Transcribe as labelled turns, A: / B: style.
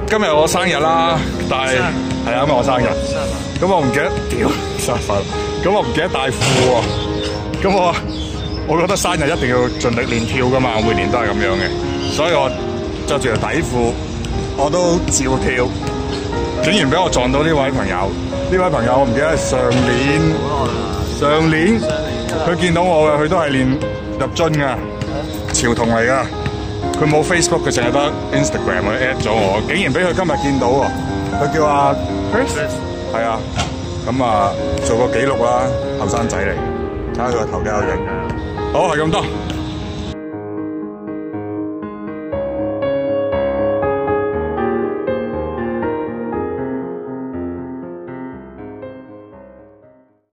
A: 今日我生日啦，但係係啊，今日我生日，咁我唔記得，屌生日，咁我唔記得帶褲喎，咁我覺得生日一定要盡力練跳噶嘛，我每年都係咁樣嘅，所以我着住條底褲，我都照跳，竟然俾我撞到呢位朋友，呢位朋友我唔記得係上年佢見到我嘅，佢都係練入樽嘅，潮童嚟噶。佢冇 Facebook， 佢淨係得 Instagram， 佢 at 咗我，竟然俾佢今日見到喎。佢叫阿 Chris， 係啊，咁做個記錄啦，後生仔嚟，睇下佢個頭幾有型。好，係咁多。